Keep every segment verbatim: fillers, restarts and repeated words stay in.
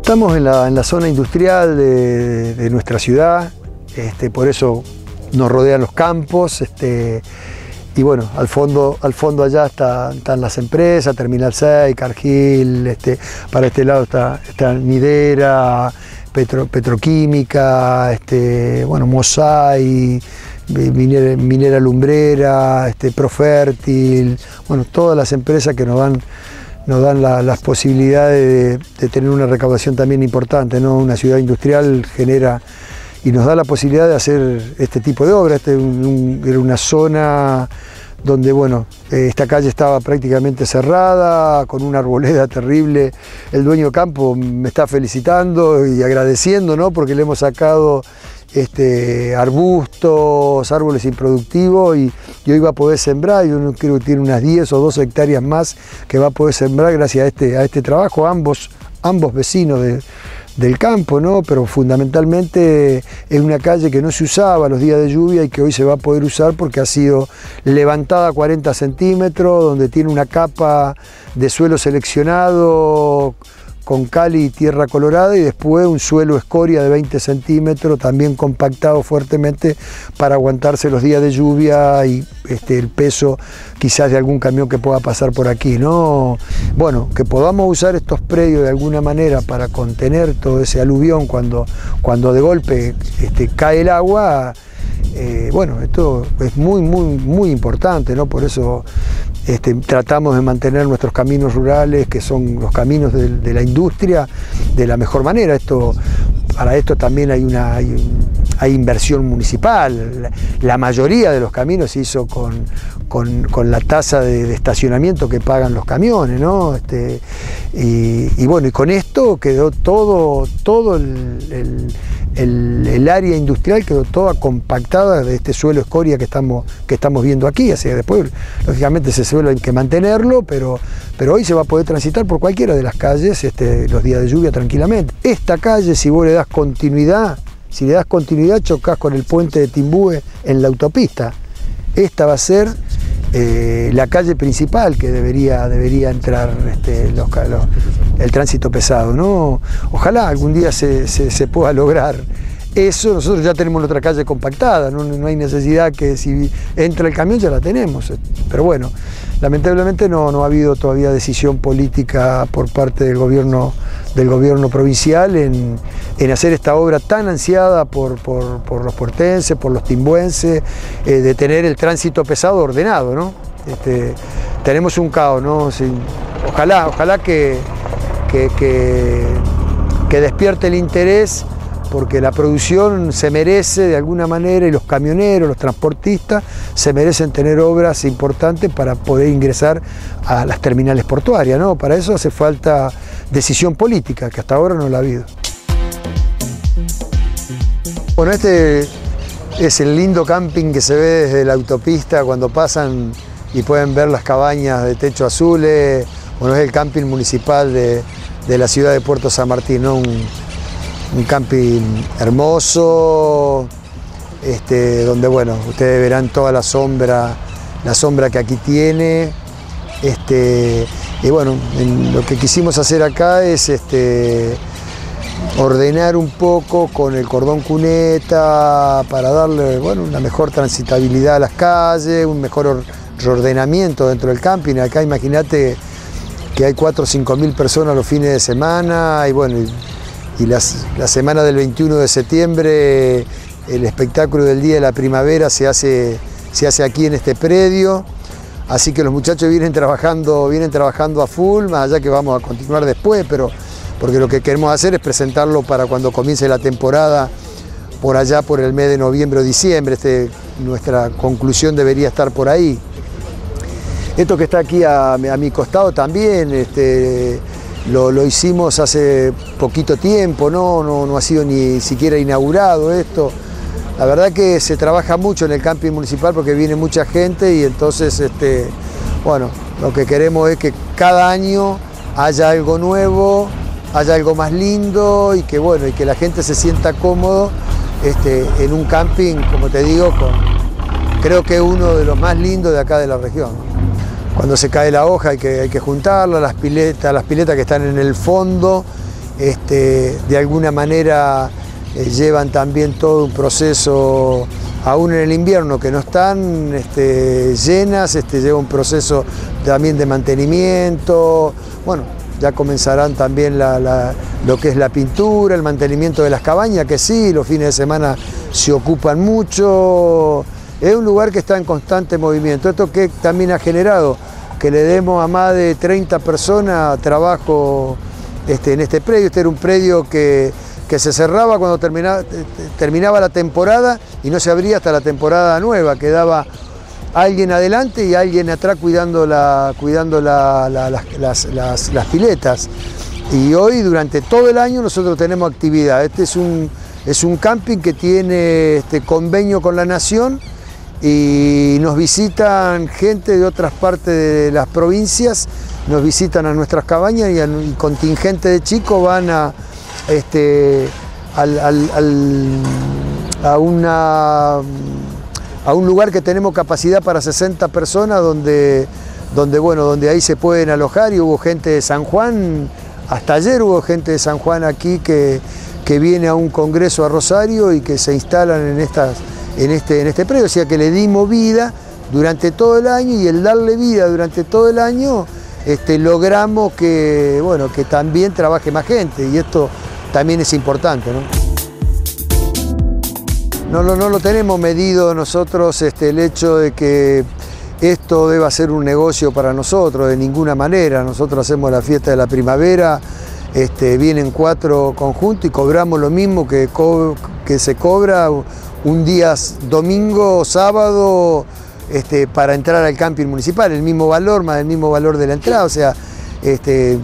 Estamos en la, en la zona industrial de, de nuestra ciudad, este, por eso nos rodean los campos, este, y bueno, al fondo, al fondo allá está, están las empresas, Terminal seis, Cargill, este, para este lado está, está Midera, Petro, Petroquímica, este, bueno, Mosai, Minera, Minera Lumbrera, este, Profértil, bueno, todas las empresas que nos dan, nos dan la, las posibilidades de, de tener una recaudación también importante, ¿no? Una ciudad industrial genera y nos da la posibilidad de hacer este tipo de obras. Este un, un, era una zona donde, bueno, esta calle estaba prácticamente cerrada, con una arboleda terrible. El dueño de campo me está felicitando y agradeciendo, ¿no? Porque le hemos sacado este, arbustos, árboles improductivos y, y hoy va a poder sembrar. Yo creo que tiene unas diez o doce hectáreas más que va a poder sembrar gracias a este, a este trabajo, ambos, ambos vecinos de, del campo, ¿no? Pero fundamentalmente es una calle que no se usaba los días de lluvia y que hoy se va a poder usar porque ha sido levantada a cuarenta centímetros, donde tiene una capa de suelo seleccionado con cal y tierra colorada y después un suelo escoria de veinte centímetros, también compactado fuertemente para aguantarse los días de lluvia y este, el peso quizás de algún camión que pueda pasar por aquí, ¿no? Bueno, que podamos usar estos predios de alguna manera para contener todo ese aluvión cuando, cuando de golpe este, cae el agua. Eh, bueno, esto es muy, muy, muy importante, ¿no? Por eso este, tratamos de mantener nuestros caminos rurales, que son los caminos de, de la industria, de la mejor manera. Esto, para esto también hay, una, hay, hay inversión municipal. La, la mayoría de los caminos se hizo con, con, con la tasa de, de estacionamiento que pagan los camiones, ¿no? Este, y, y bueno, y con esto quedó todo, todo el, el El, el área industrial quedó toda compactada de este suelo escoria que estamos, que estamos viendo aquí. Así que después, lógicamente, ese suelo hay que mantenerlo, pero, pero hoy se va a poder transitar por cualquiera de las calles este, los días de lluvia tranquilamente. Esta calle, si vos le das continuidad, si le das continuidad, chocás con el puente de Timbúe en la autopista. Esta va a ser eh, la calle principal que debería, debería entrar este, los, los, el tránsito pesado, ¿no? Ojalá algún día se, se, se pueda lograr eso. Nosotros ya tenemos otra calle compactada, no, no hay necesidad que si entra el camión ya la tenemos, pero bueno, lamentablemente no, no ha habido todavía decisión política por parte del gobierno, del gobierno provincial en, en hacer esta obra tan ansiada por, por, por los puertenses, por los timbuenses, eh, de tener el tránsito pesado ordenado, ¿no? Este, tenemos un caos, ¿no? Sí, ojalá, ojalá que, que, que, que despierte el interés, porque la producción se merece de alguna manera y los camioneros, los transportistas se merecen tener obras importantes para poder ingresar a las terminales portuarias, ¿no? Para eso hace falta decisión política, que hasta ahora no la ha habido. Bueno, este es el lindo camping que se ve desde la autopista cuando pasan y pueden ver las cabañas de techo azules. Bueno, es el camping municipal de, de la ciudad de Puerto San Martín, ¿no? Un, un camping hermoso, este, donde bueno, ustedes verán toda la sombra, la sombra que aquí tiene. Este, y bueno, en lo que quisimos hacer acá es este, ordenar un poco con el cordón cuneta para darle bueno, una mejor transitabilidad a las calles, un mejor reordenamiento dentro del camping. Acá imagínate que hay cuatro o cinco mil personas los fines de semana y bueno, y, y las, la semana del veintiuno de septiembre el espectáculo del Día de la Primavera se hace, se hace aquí en este predio, así que los muchachos vienen trabajando, vienen trabajando a full, más allá que vamos a continuar después, pero porque lo que queremos hacer es presentarlo para cuando comience la temporada por allá por el mes de noviembre o diciembre. Este, nuestra conclusión debería estar por ahí. Esto que está aquí a, a mi costado también, este, Lo, lo hicimos hace poquito tiempo, ¿no? No, no ha sido ni siquiera inaugurado esto. La verdad que se trabaja mucho en el camping municipal porque viene mucha gente y entonces, este, bueno, lo que queremos es que cada año haya algo nuevo, haya algo más lindo y que, bueno, y que la gente se sienta cómodo este, en un camping, como te digo, con, creo que uno de los más lindos de acá de la región. Cuando se cae la hoja hay que, hay que juntarla, las piletas, las piletas que están en el fondo este, de alguna manera eh, llevan también todo un proceso, aún en el invierno, que no están este, llenas, este, lleva un proceso también de mantenimiento. Bueno, ya comenzarán también la, la, lo que es la pintura, el mantenimiento de las cabañas, que sí, los fines de semana se ocupan mucho. Es un lugar que está en constante movimiento. Esto que también ha generado que le demos a más de treinta personas trabajo este, en este predio. Este era un predio que, que se cerraba cuando terminaba, terminaba la temporada y no se abría hasta la temporada nueva. Quedaba alguien adelante y alguien atrás cuidando, la, cuidando la, la, las, las, las, las piletas. Y hoy, durante todo el año, nosotros tenemos actividad. Este es un, es un camping que tiene este convenio con la Nación y nos visitan gente de otras partes de las provincias, nos visitan a nuestras cabañas y, a, y contingente de chicos van a, este, al, al, al, a una... a un lugar que tenemos capacidad para sesenta personas, donde, donde, bueno, donde ahí se pueden alojar, y hubo gente de San Juan, hasta ayer hubo gente de San Juan aquí que, que viene a un congreso a Rosario y que se instalan en, estas, en, este, en este predio, o sea que le dimos vida durante todo el año, y el darle vida durante todo el año este, logramos que, bueno, que también trabaje más gente, y esto también es importante, ¿no? No, no, no lo tenemos medido nosotros este, el hecho de que esto deba ser un negocio para nosotros, de ninguna manera. Nosotros hacemos la fiesta de la primavera, este, vienen cuatro conjuntos y cobramos lo mismo que, co que se cobra un día domingo o sábado este, para entrar al camping municipal, el mismo valor, más el mismo valor de la entrada. O sea, este,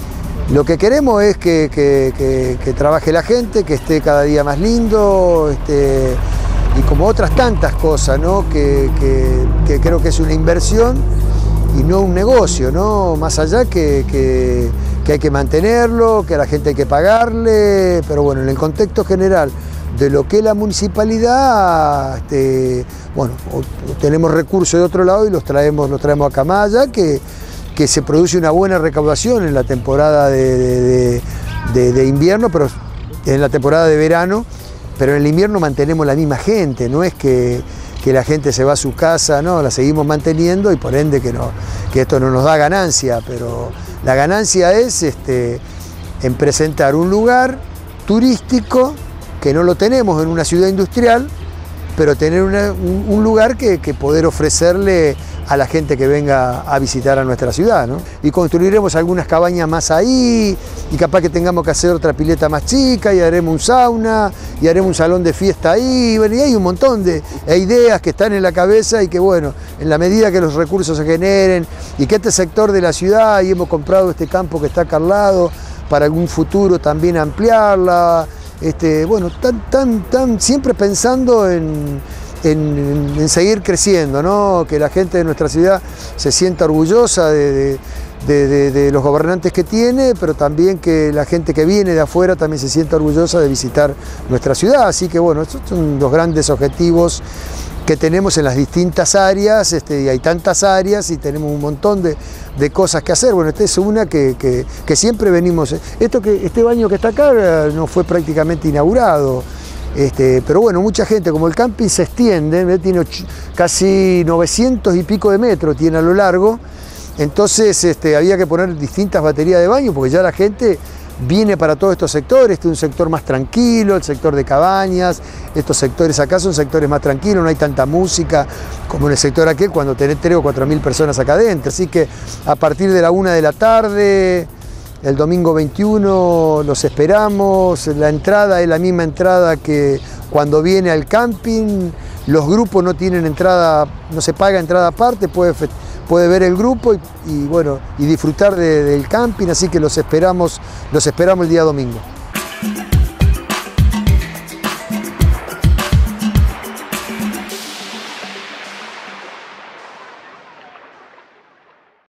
lo que queremos es que, que, que, que trabaje la gente, que esté cada día más lindo, este, y como otras tantas cosas, ¿no? que, que, que creo que es una inversión y no un negocio, ¿no? Más allá que, que, que hay que mantenerlo, que a la gente hay que pagarle, pero bueno, en el contexto general de lo que es la municipalidad, este, bueno, tenemos recursos de otro lado y los traemos, los traemos a Camaya, que que se produce una buena recaudación en la temporada de, de, de, de invierno, pero en la temporada de verano, pero en el invierno mantenemos la misma gente, no es que, que la gente se va a su casa, no, la seguimos manteniendo, y por ende que, no, que esto no nos da ganancia, pero la ganancia es este, en presentar un lugar turístico que no lo tenemos en una ciudad industrial, pero tener una, un, un lugar que, que poder ofrecerle a la gente que venga a visitar a nuestra ciudad, ¿no? Y construiremos algunas cabañas más ahí, y capaz que tengamos que hacer otra pileta más chica, y haremos un sauna, y haremos un salón de fiesta ahí, bueno, y hay un montón de ideas que están en la cabeza, y que bueno, en la medida que los recursos se generen, y que este sector de la ciudad, y hemos comprado este campo que está acá al lado, para algún futuro también ampliarla, este, bueno, tan, tan, tan, siempre pensando en En, en seguir creciendo, ¿no? Que la gente de nuestra ciudad se sienta orgullosa de, de, de, de los gobernantes que tiene, pero también que la gente que viene de afuera también se sienta orgullosa de visitar nuestra ciudad. Así que bueno, estos son los grandes objetivos que tenemos en las distintas áreas, este, y hay tantas áreas y tenemos un montón de, de cosas que hacer. Bueno, esta es una que, que, que siempre venimos. Esto que, este baño que está acá no fue prácticamente inaugurado. Este, pero bueno, mucha gente, como el camping se extiende, ¿eh? Tiene casi novecientos y pico de metros, tiene a lo largo, entonces este, había que poner distintas baterías de baño, porque ya la gente viene para todos estos sectores. Este es un sector más tranquilo, el sector de cabañas, estos sectores acá son sectores más tranquilos, no hay tanta música como en el sector aquel, cuando tenés tres o cuatro mil personas acá adentro. Así que a partir de la una de la tarde, el domingo veintiuno los esperamos. La entrada es la misma entrada que cuando viene al camping. Los grupos no tienen entrada, no se paga entrada aparte, puede, puede ver el grupo y, y, bueno, y disfrutar de, del camping, así que los esperamos, los esperamos el día domingo.